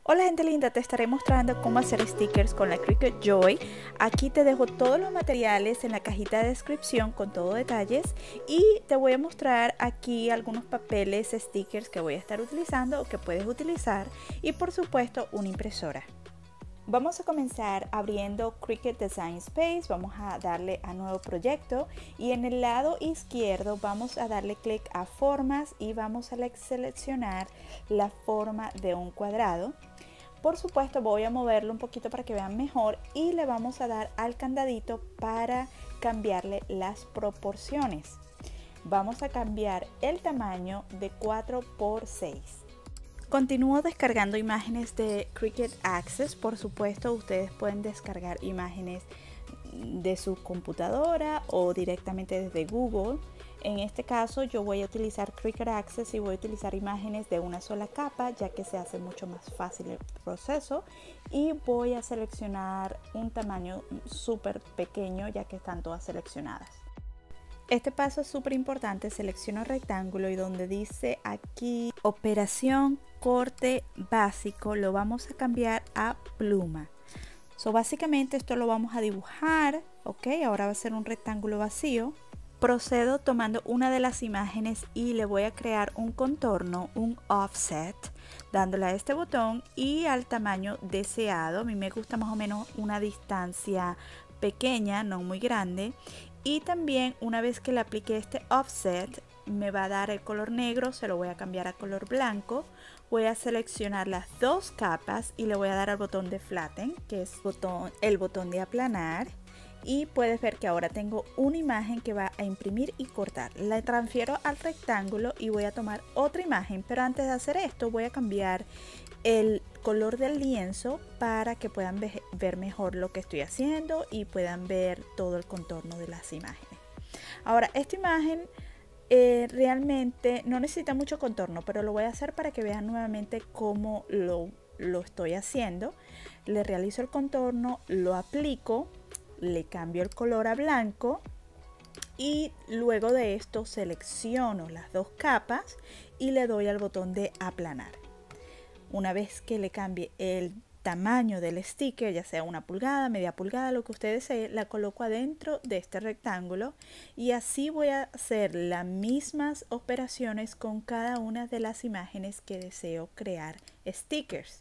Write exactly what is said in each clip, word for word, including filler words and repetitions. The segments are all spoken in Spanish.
Hola gente linda, te estaré mostrando cómo hacer stickers con la Cricut Joy. Aquí te dejo todos los materiales en la cajita de descripción con todos detalles y te voy a mostrar aquí algunos papeles, stickers que voy a estar utilizando o que puedes utilizar y por supuesto una impresora. Vamos a comenzar abriendo Cricut Design Space, vamos a darle a nuevo proyecto y en el lado izquierdo vamos a darle clic a formas y vamos a seleccionar la forma de un cuadrado. Por supuesto voy a moverlo un poquito para que vean mejor y le vamos a dar al candadito para cambiarle las proporciones. Vamos a cambiar el tamaño de cuatro por seis. Continúo descargando imágenes de Cricut Access. Por supuesto, ustedes pueden descargar imágenes de su computadora o directamente desde Google. En este caso, yo voy a utilizar Cricut Access y voy a utilizar imágenes de una sola capa, ya que se hace mucho más fácil el proceso. Y voy a seleccionar un tamaño súper pequeño, ya que están todas seleccionadas. Este paso es súper importante, selecciono rectángulo y donde dice aquí operación corte básico lo vamos a cambiar a pluma. So, básicamente esto lo vamos a dibujar, ok, ahora va a ser un rectángulo vacío. Procedo tomando una de las imágenes y le voy a crear un contorno, un offset, dándole a este botón y al tamaño deseado. A mí me gusta más o menos una distancia pequeña, no muy grande. Y también una vez que le aplique este offset me va a dar el color negro, se lo voy a cambiar a color blanco. Voy a seleccionar las dos capas y le voy a dar al botón de flatten, que es botón, el botón de aplanar. Y puedes ver que ahora tengo una imagen que va a imprimir y cortar. La transfiero al rectángulo y voy a tomar otra imagen, pero antes de hacer esto voy a cambiar el color del lienzo para que puedan ver mejor lo que estoy haciendo y puedan ver todo el contorno de las imágenes. Ahora, esta imagen eh, realmente no necesita mucho contorno, pero lo voy a hacer para que vean nuevamente cómo lo, lo estoy haciendo. Le realizo el contorno, lo aplico, le cambio el color a blanco y luego de esto selecciono las dos capas y le doy al botón de aplanar. Una vez que le cambie el tamaño del sticker, ya sea una pulgada, media pulgada, lo que usted desee, la coloco adentro de este rectángulo y así voy a hacer las mismas operaciones con cada una de las imágenes que deseo crear stickers.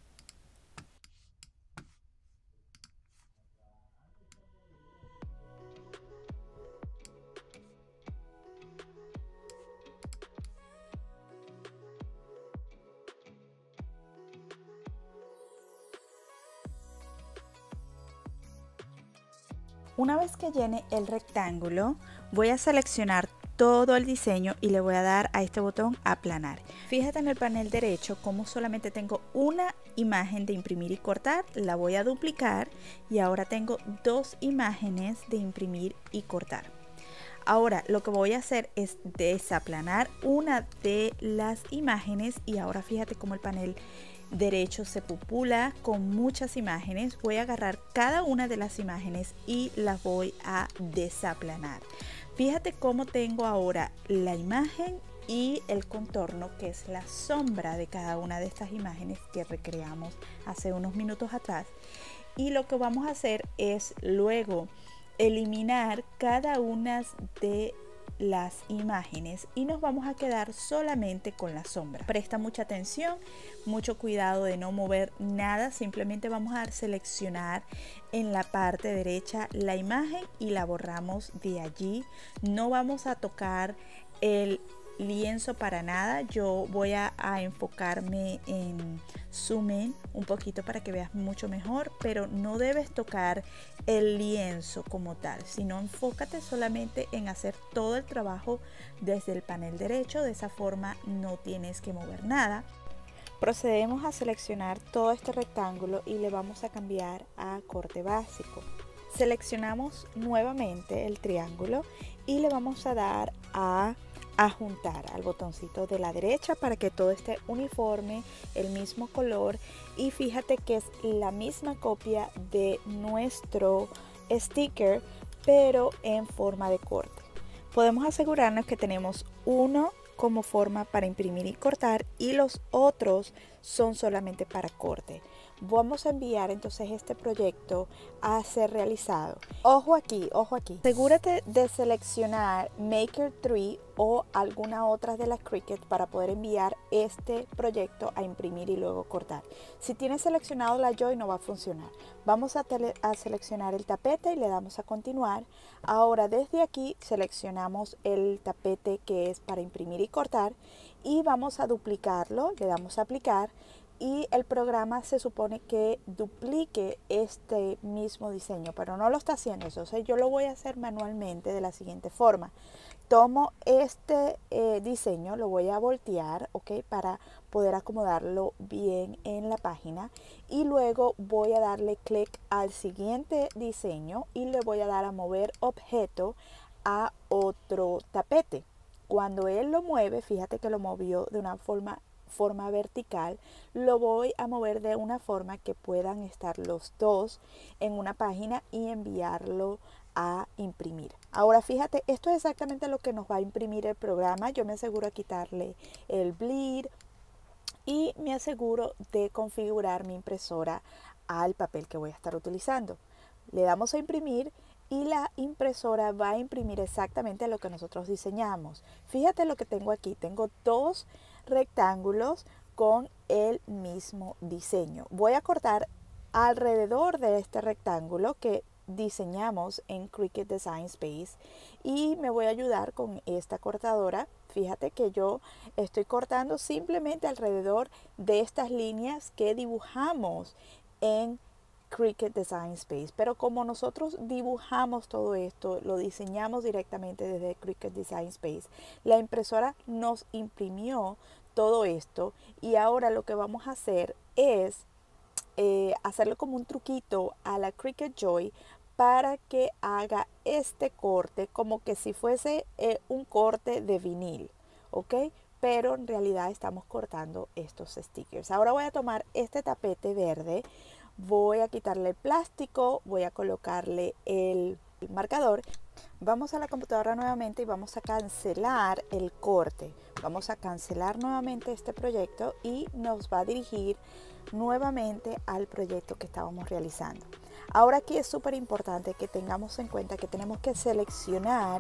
Una vez que llene el rectángulo, voy a seleccionar todo el diseño y le voy a dar a este botón aplanar. Fíjate en el panel derecho como solamente tengo una imagen de imprimir y cortar, la voy a duplicar y ahora tengo dos imágenes de imprimir y cortar. Ahora lo que voy a hacer es desaplanar una de las imágenes y ahora fíjate cómo el panel derecho se popula con muchas imágenes. Voy a agarrar cada una de las imágenes y las voy a desaplanar. Fíjate cómo tengo ahora la imagen y el contorno, que es la sombra de cada una de estas imágenes que recreamos hace unos minutos atrás. Y lo que vamos a hacer es luego eliminar cada una de las imágenes y nos vamos a quedar solamente con la sombra. Presta mucha atención, mucho cuidado de no mover nada, simplemente vamos a seleccionar en la parte derecha la imagen y la borramos de allí. No vamos a tocar el lienzo para nada. Yo voy a, a enfocarme en zoom in un poquito para que veas mucho mejor, pero no debes tocar el lienzo como tal, sino enfócate solamente en hacer todo el trabajo desde el panel derecho. De esa forma no tienes que mover nada. Procedemos a seleccionar todo este rectángulo y le vamos a cambiar a corte básico. Seleccionamos nuevamente el triángulo y le vamos a dar a adjuntar al botoncito de la derecha para que todo esté uniforme, el mismo color, y fíjate que es la misma copia de nuestro sticker pero en forma de corte. Podemos asegurarnos que tenemos uno como forma para imprimir y cortar y los otros son solamente para corte. Vamos a enviar entonces este proyecto a ser realizado. Ojo aquí, ojo aquí. Asegúrate de seleccionar Maker tres o alguna otra de las Cricut para poder enviar este proyecto a imprimir y luego cortar. Si tienes seleccionado la Joy no va a funcionar. Vamos a, tele, a seleccionar el tapete y le damos a continuar. Ahora desde aquí seleccionamos el tapete que es para imprimir y cortar y vamos a duplicarlo, le damos a aplicar. Y el programa se supone que duplique este mismo diseño, pero no lo está haciendo. Entonces yo lo voy a hacer manualmente de la siguiente forma. Tomo este eh, diseño, lo voy a voltear, ¿ok? Para poder acomodarlo bien en la página. Y luego voy a darle clic al siguiente diseño y le voy a dar a mover objeto a otro tapete. Cuando él lo mueve, fíjate que lo movió de una forma forma vertical, lo voy a mover de una forma que puedan estar los dos en una página y enviarlo a imprimir. Ahora fíjate, esto es exactamente lo que nos va a imprimir el programa. Yo me aseguro de quitarle el bleed y me aseguro de configurar mi impresora al papel que voy a estar utilizando. Le damos a imprimir y la impresora va a imprimir exactamente lo que nosotros diseñamos. Fíjate lo que tengo aquí. Tengo dos rectángulos con el mismo diseño. Voy a cortar alrededor de este rectángulo que diseñamos en Cricut Design Space y me voy a ayudar con esta cortadora. Fíjate que yo estoy cortando simplemente alrededor de estas líneas que dibujamos en Cricut Design Space, pero como nosotros dibujamos todo esto, lo diseñamos directamente desde Cricut Design Space, la impresora nos imprimió todo esto y ahora lo que vamos a hacer es eh, hacerlo como un truquito a la Cricut Joy para que haga este corte como que si fuese eh, un corte de vinil, ¿ok? Pero en realidad estamos cortando estos stickers. Ahora voy a tomar este tapete verde. Voy a quitarle el plástico, voy a colocarle el marcador. Vamos a la computadora nuevamente y vamos a cancelar el corte. Vamos a cancelar nuevamente este proyecto y nos va a dirigir nuevamente al proyecto que estábamos realizando. Ahora aquí es súper importante que tengamos en cuenta que tenemos que seleccionar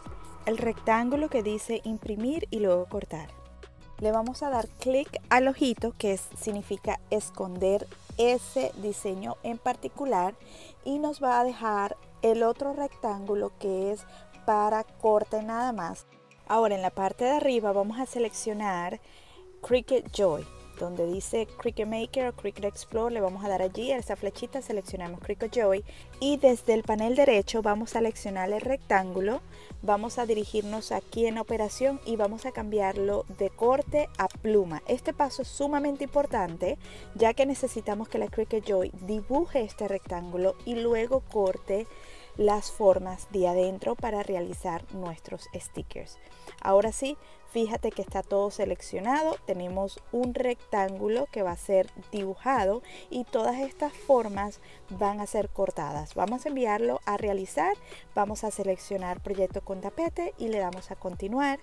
el rectángulo que dice imprimir y luego cortar. Le vamos a dar clic al ojito que es, significa esconder ese diseño en particular y nos va a dejar el otro rectángulo que es para corte nada más. Ahora en la parte de arriba vamos a seleccionar Cricut Joy, donde dice Cricut Maker o Cricut Explore, le vamos a dar allí a esa flechita, seleccionamos Cricut Joy y desde el panel derecho vamos a seleccionar el rectángulo, vamos a dirigirnos aquí en operación y vamos a cambiarlo de corte a pluma. Este paso es sumamente importante ya que necesitamos que la Cricut Joy dibuje este rectángulo y luego corte las formas de adentro para realizar nuestros stickers. Ahora sí, fíjate que está todo seleccionado, tenemos un rectángulo que va a ser dibujado y todas estas formas van a ser cortadas. Vamos a enviarlo a realizar, vamos a seleccionar proyecto con tapete y le damos a continuar.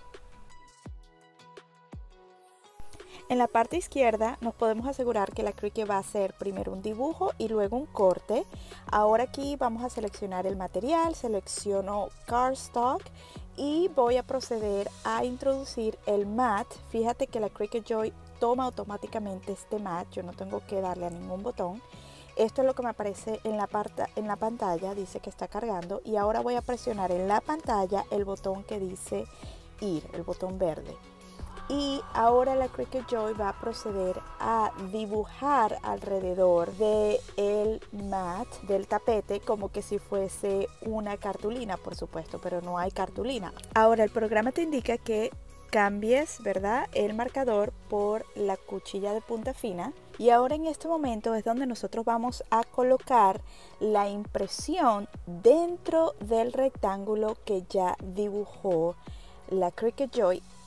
En la parte izquierda nos podemos asegurar que la Cricut va a hacer primero un dibujo y luego un corte. Ahora aquí vamos a seleccionar el material, selecciono cardstock y voy a proceder a introducir el mat. Fíjate que la Cricut Joy toma automáticamente este mat, yo no tengo que darle a ningún botón. Esto es lo que me aparece en la, parte, en la pantalla, dice que está cargando y ahora voy a presionar en la pantalla el botón que dice ir, el botón verde. Y ahora la Cricut Joy va a proceder a dibujar alrededor del mat, del tapete, como que si fuese una cartulina, por supuesto, pero no hay cartulina. Ahora el programa te indica que cambies, ¿verdad?, el marcador por la cuchilla de punta fina. Y ahora en este momento es donde nosotros vamos a colocar la impresión dentro del rectángulo que ya dibujó la Cricut Joy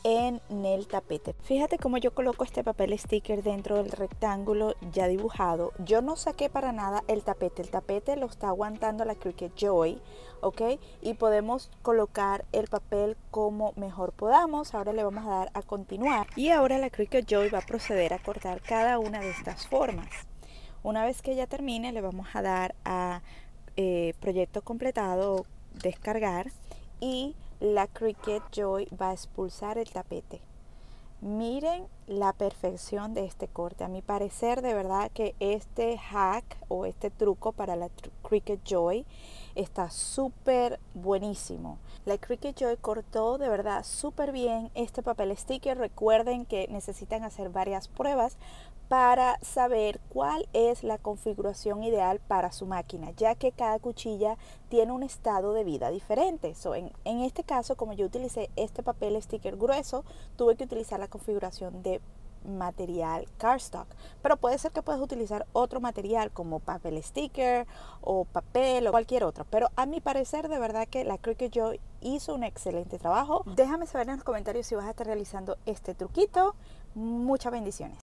en el tapete. Fíjate cómo yo coloco este papel sticker dentro del rectángulo ya dibujado. Yo no saqué para nada el tapete, el tapete lo está aguantando la Cricut Joy, ok, y podemos colocar el papel como mejor podamos. Ahora le vamos a dar a continuar y ahora la Cricut Joy va a proceder a cortar cada una de estas formas. Una vez que ya termine, le vamos a dar a eh, proyecto completado, descargar, y la Cricut Joy va a expulsar el tapete. Miren la perfección de este corte. A mi parecer, de verdad que este hack o este truco para la Cricut Joy está súper buenísimo. La Cricut Joy cortó de verdad súper bien este papel sticker. Recuerden que necesitan hacer varias pruebas para saber cuál es la configuración ideal para su máquina, ya que cada cuchilla tiene un estado de vida diferente. So, en, en este caso, como yo utilicé este papel sticker grueso, tuve que utilizar la configuración de material cardstock, pero puede ser que puedas utilizar otro material como papel sticker o papel o cualquier otro, pero a mi parecer de verdad que la Cricut Joy hizo un excelente trabajo. Déjame saber en los comentarios si vas a estar realizando este truquito. Muchas bendiciones.